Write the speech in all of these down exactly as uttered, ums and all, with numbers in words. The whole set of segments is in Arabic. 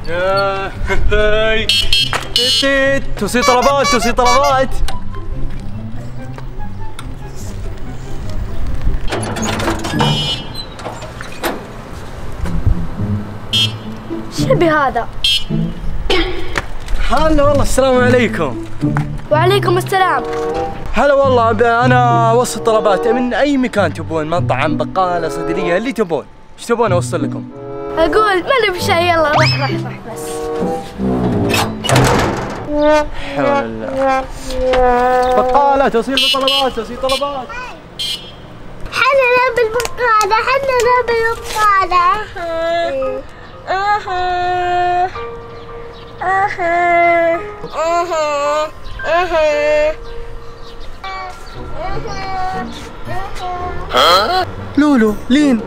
يا هاي توصيل طلبات توصيل طلبات. شبي هذا؟ هلا والله، السلام عليكم. وعليكم السلام. هلا والله، انا اوصل طلبات من اي مكان تبون، مطعم، بقاله، صيدليه، اللي تبون. ايش تبون اوصل لكم؟ اقول ما نبي شيء، يلا روح روح روح بس. حول الله. بقاله، توصيل طلبات، توصيل طلبات. حنا نبي البقالة، حنا نبي البقالة. اها اها اها اها اها. لولو، لين.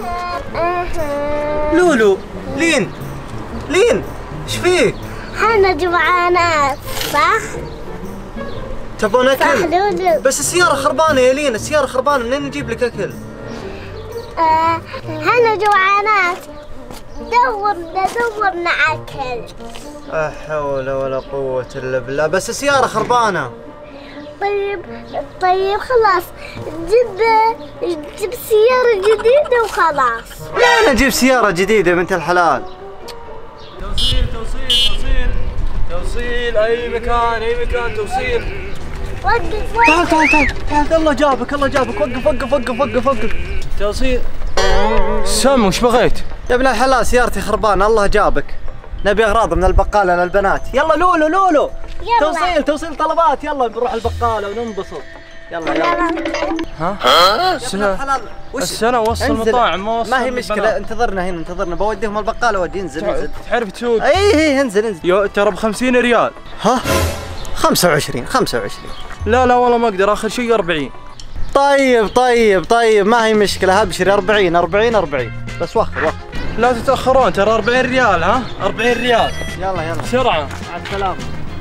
لولو، لين، لين، ايش فيك؟ حنا جوعانات صح؟ تبون اكل؟ صح لولو. بس السيارة خربانة يا لين، السيارة خربانة، منين نجيب لك اكل؟ آه حنا جوعانات، دورنا دورنا اكل. لا حول ولا قوة الا بالله، بس السيارة خربانة. طيب طيب خلاص، جيب جيب سيارة جديدة وخلاص. لا نجيب سيارة جديدة بنت الحلال. توصيل توصيل توصيل توصيل، أي مكان أي مكان توصيل. وقف تعال تعال تعال تعال، الله جابك الله جابك، وقف وقف وقف وقف وقف. توصيل. سام وش بغيت؟ يا ابن الحلال سيارتي خربانة، الله جابك. نبي أغراض من البقالة للبنات. يلا لولو لولو. يلا. توصيل توصيل طلبات، يلا بنروح البقالة وننبسط. يلا يلا. ها؟ ها؟ بس انا اوصل مطاعم، ما اوصل. ما هي مشكلة، انتظرنا هنا انتظرنا، بوديهم البقالة ودي. انزل انزل. تعرف تسوق؟ اي اي انزل انزل. يو ترى ب خمسين ريال. ها؟ خمسة وعشرين خمسة وعشرين. لا لا والله ما اقدر، اخر شيء أربعين. طيب طيب طيب ما هي مشكلة، ابشري. أربعين أربعين أربعين بس. وخر وخر. لا تتأخرون، ترى أربعين ريال. ها؟ أربعين ريال. يلا يلا بسرعة. مع السلامة.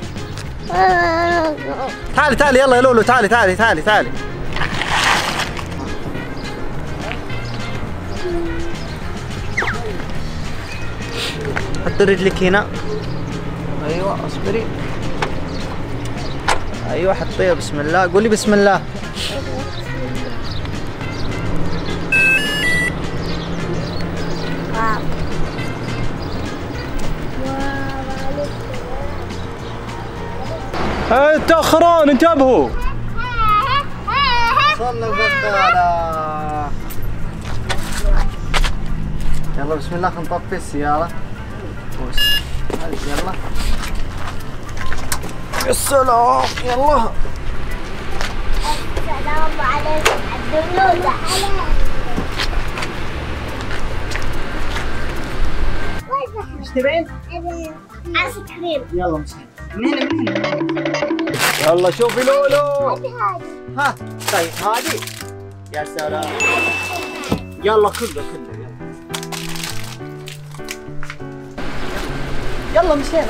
تعالي تعالي يلا يا لولو، تعالي تعالي تعالي تعالي. حطي رجلك هنا. ايوه اصبري. ايوه حطيها. بسم الله، قولي بسم الله. تأخرون انتبهوا. وصلنا البقالة. يلا بسم الله، خلينا نطفي السيارة. يلا يا سلام. يلا السلام عليكم عبدالله. ايش تبين؟ ايس كريم. يلا مسكين من هنا من هنا. يلا شوفي لولو. ها طيب هذه. يا سلام. يلا كله كله يلا. يلا مشينا.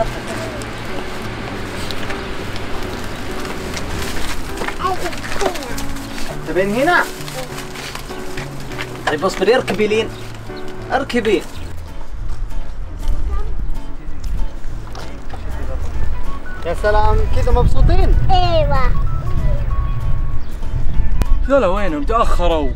تبين هنا؟ طيب اصبري، اركبي لين، اركبي. يا سلام، كذا مبسوطين؟ ايوه. لا وينهم تأخروا؟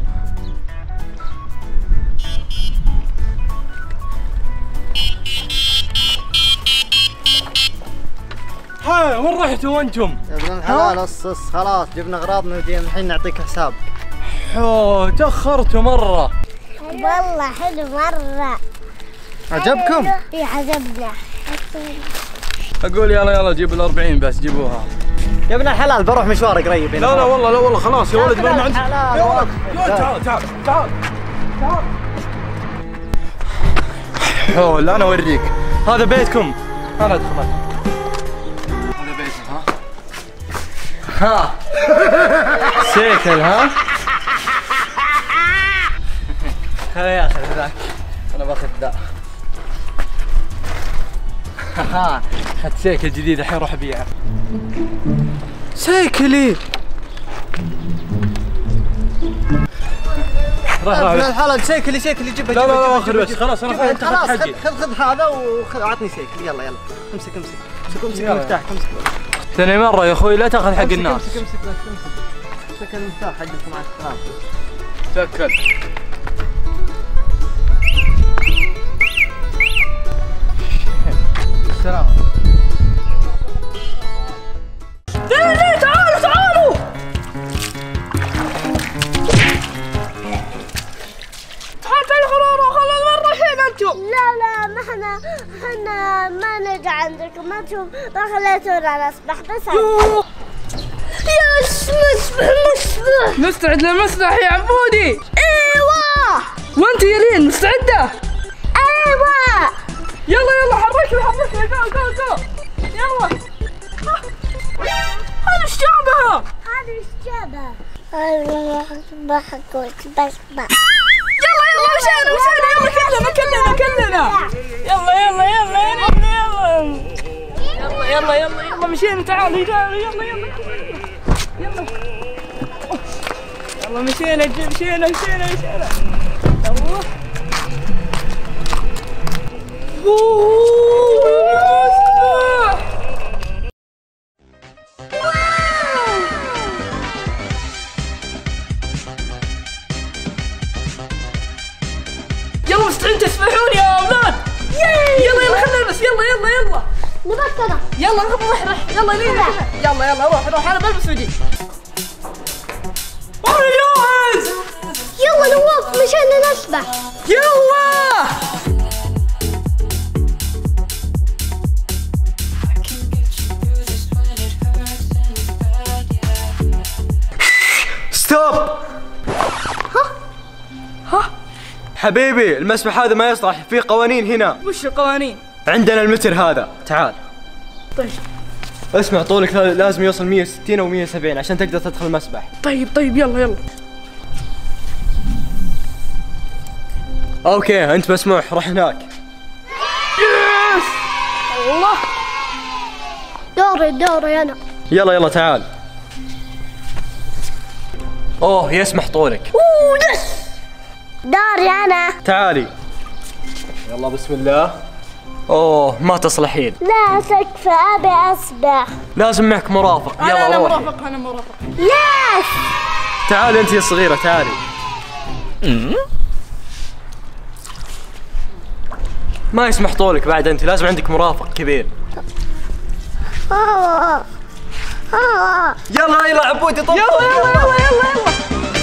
ها وين رحتوا انتم؟ يا ابن الحلال اصص، خلاص جبنا اغراضنا وجينا الحين نعطيك حساب. اوه تأخرتوا مرة. والله حلو مرة. عجبكم؟ اي عجبنا. اقول يلا يلا جيبوا الأربعين بس، جيبوها. يا ابن الحلال بروح مشوار قريب. لا لا والله لا والله خلاص يا ولد، ما عندي. يا ولد تعال تعال تعال تعال. حول انا اوريك. هذا بيتكم. انا ادخل. هذا بيتكم. ها ها سيكل. ها ها يا اخي ذاك. انا باخذ ذا. ها اخذت سيكل جديد الحين اروح ابيعه. سيكلي. راح راح ابن الحلال سيكل سيكل يجيبها. لا لا لا جيبها، خذ جيبها، بس خلاص انا جيبها. انت خلاص اخذت حقي. خذ خذ هذا وخذ عطني سيكل. يلا يلا امسك امسك امسك امسك المفتاح امسك. ثاني مرة يا اخوي لا تاخذ حق امسك الناس. امسك امسك بس امسك. امسك المفتاح حقك مع السلامة. توكل. السلام. تعالوا تعالوا تعالوا. تعال تعال خلاص خلاص وين رايحين انتم؟ لا لا ما احنا احنا ما نجي عندكم، ما انتم ما خليتونا نسبح بس. يا مسبح مسبح. مستعد للمسبح يا عبودي؟ ايوه. وانت يا لين مستعدة؟ ايوه. يلا يلا حركنا حركنا جو جو جو يلا. هذا ايش جابها؟ هذا ايش جابها؟ انا اسبح كنت بسبح. يلا يلا مشينا مشينا يلا كلنا كلنا كلنا. يلا يلا يلا يلا يلا يلا يلا يلا مشينا. تعالوا تعالوا يلا يلا يلا يلا مشينا مشينا مشينا مشينا. يلا يلا مستعدين تسبحون يا اولاد؟ يلا يلا خلينا نلبس. يلا يلا يلا نبص انا. يلا روح روح يلا لين يلا يلا روح روح انا بلبس وجهي. انا جاهز. يلا نواف مشان نسبح. يلا ستوب. ها حبيبي المسبح هذا ما يصلح، في قوانين هنا. وش القوانين؟ عندنا المتر هذا، تعال. طيب اسمع طولك لازم يوصل مية وستين او مية وسبعين عشان تقدر تدخل المسبح. طيب طيب يلا يلا. اوكي انت مسموح، روح هناك. يس الله. دوري دوري انا. يلا يلا تعال. اوه يسمح طولك. اوه يس. دوري انا. تعالي. يلا بسم الله. اوه ما تصلحين، لا تكفى ابي اسبح. لازم معك مرافق. انا يلا انا روحي. مرافق انا مرافق. يس. تعالي انت يا صغيرة تعالي. ما يسمح طولك بعد، انت لازم عندك مرافق كبير. آه. آه. يلا يلا عبودي طب. يلا يلا يلا يلا يلا.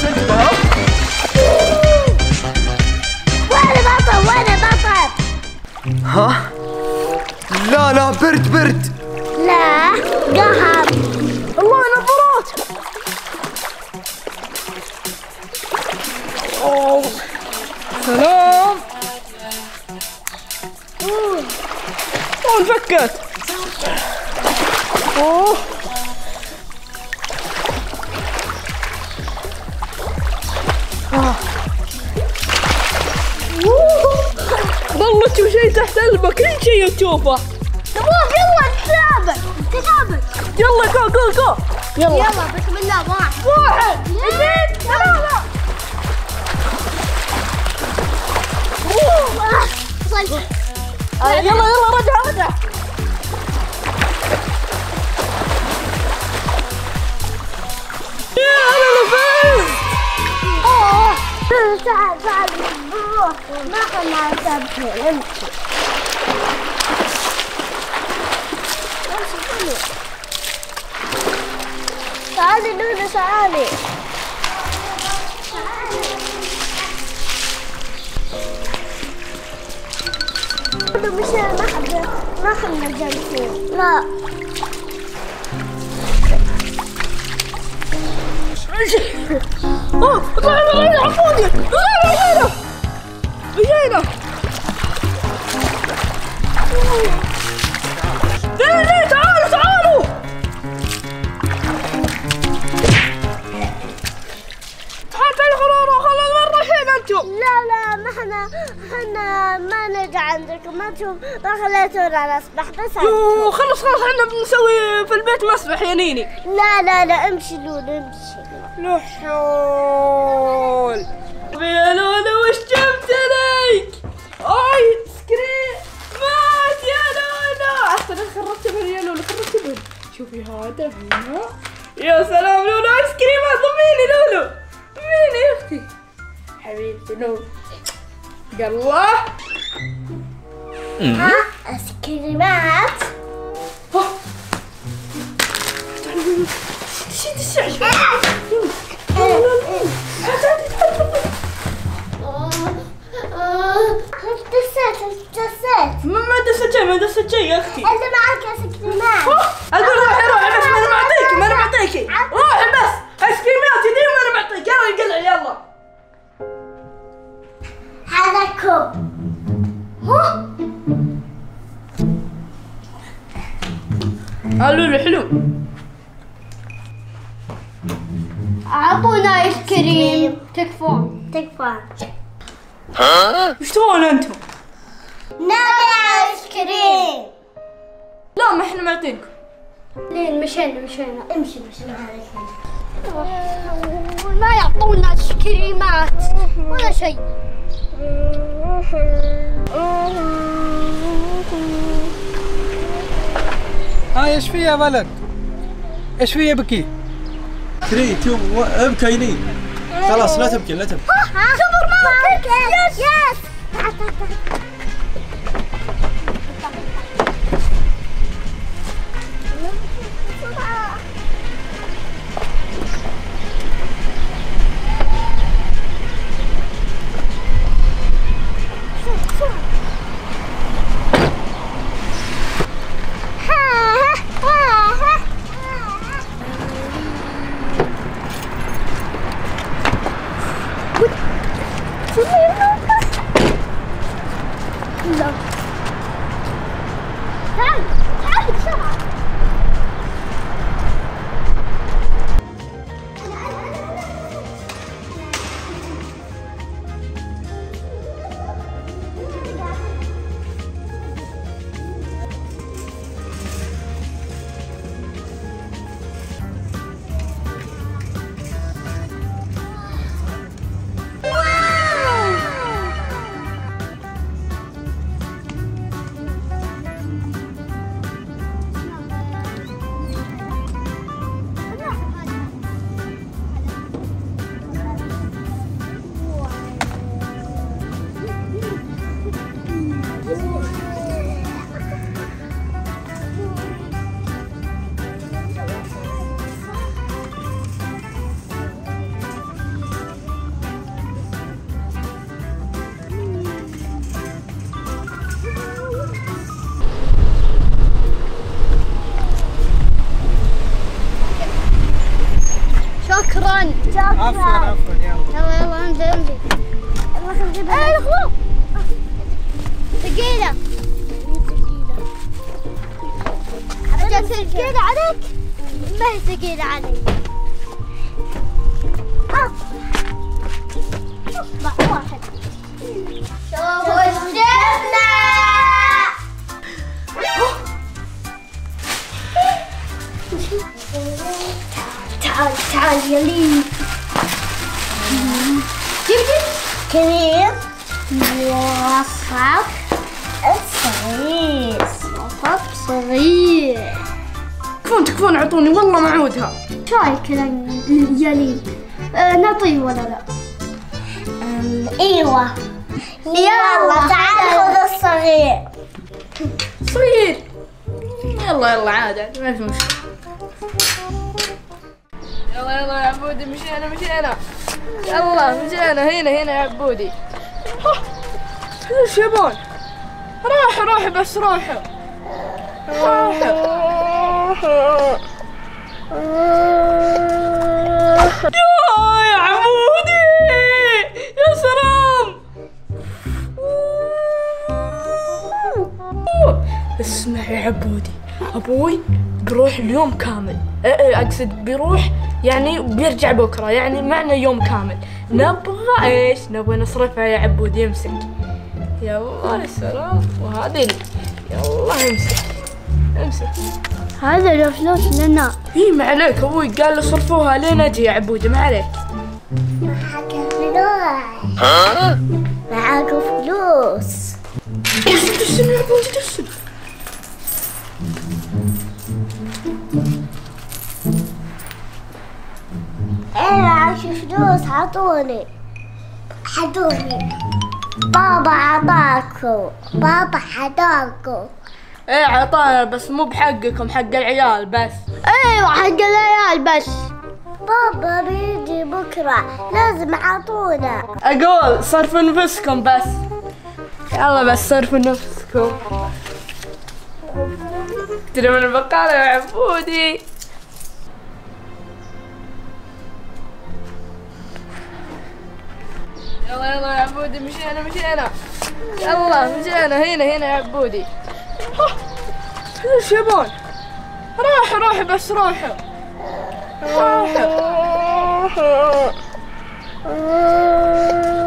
وانا بطل وانا بطل. ها؟ لا لا برد برد. لا قهر. الله نظرات. اوه سلام. اوه انفكت. اوه والله تشوف شيء تحت قلبك، كل شيء تشوفه. نواف يلا نتسابق نتسابق. يلا جو جو جو. يلا يلا بسم الله. واحد واحد اثنين ثلاثة. وصلت. آه، يلا يلا رجع رجع. يا انا فايز. اوه تعال تعال نروح. ما خلنا نسبح. امشي امشي. تعالي نونس تعالي. مش ما حد ما خلنا جالسين. لا اوه اطلع اطلع عفوني. رجعنا رجعنا. ليه ليه تعالوا تعالوا. تعال تعال خلاص خلاص وين رايحين انتم؟ لا لا ما احنا احنا ما نجي عندكم، ما انتم ما خليتونا نسبح بس. يوه خلص خلاص احنا بنسوي في البيت مسبح يا نيني. لا لا لا امشي لون امشي. لا حول. يا لولو وش جبت لك؟ اي سكريمات يا لولو. احسن خربت بهن يا لولو خربت بهن. شوفي هذا هنا. يا سلام لولو ايس كريمات. ضميني لولو ضميني يا اختي حبيبتي لولو. يلا ها ايس كريمات. شيل الشعر دسيت دسيت. ما ما دست شيء ما دست شيء يا اختي. انت معك ايس كريمات. اقول روحي روحي بس ما انا معطيكي ما انا معطيكي. روحي بس ايس كريمات يدي ما انا معطيك. يلا نقلع يلا. هذا كوب. ها لولو حلو. اعطونا ايس كريم. تكفون تكفون. وش تبغون انتم؟ نبي ايس كريم. لا ما احنا معطينكم. لين مشينا مشينا امشي مشينا ما يعطونا ايس كريمات ولا شيء. هاي ايش في يا ولد؟ ايش في بكي؟ ثري تو ابكي لي. خلاص لا تبكي لا تبكي. سوبر ماركت. يس يس. تعال تعال تعال تعال بسرعة. شكرا شكرا. عفوا عفوا يلا. يلا يلا امشي امشي. يلا خذ جيبها. ايه الخوف. ثقيلة. ثقيلة. ثقيلة عليك؟ ما هي ثقيلة علي. اطلع واحد. شوفوا ايش جبنا. تعال تعال يا لي. جبت كريم وصف صغير. وصف صغير. تكفون تكفون اعطوني والله ما عودها. شاي كذا يا لي. أه نعطيه ولا لا؟ ايوه. يلا تعال خذ الصغير. صغير. يلا يلا عاد عاد ما في مشكلة. يلا يلا يا عبودي مشينا مشينا. يلا مشينا هنا هنا يا عبودي. ايش يبون؟ راحوا راحوا بس راحوا. راحوا. يا عبودي يا سلام. اسمع يا عبودي ابوي بيروح اليوم كامل. اقصد بيروح يعني بيرجع بكره يعني معنا يوم كامل. نبغى ايش؟ نبغى نصرفها يا عبودي. امسك يلا يا سلام. وهذه اللي يلا امسك امسك. هذا لو فلوس لنا. اي ما عليك ابوي قال لي صرفوها لين اجي يا عبودي ما عليك. معك فلوس. معاك فلوس. دسن يا عبودي دسن. ايه معاش فلوس عطوني عطوني. بابا عطاكو بابا عطاكو. ايه عطانا بس مو بحقكم، حق العيال بس. ايوه حق العيال بس. بابا بيجي بكره لازم عطونا. اقول صرفوا نفسكم بس. يلا بس صرفوا نفسكم. ترى من البقالة يا عبودي. يلا يلا يا عبودي مشينا مشينا. يلا مشينا هنا هنا يا عبودي. ايش يبون؟ روحوا روحوا بس روحوا. روحوا.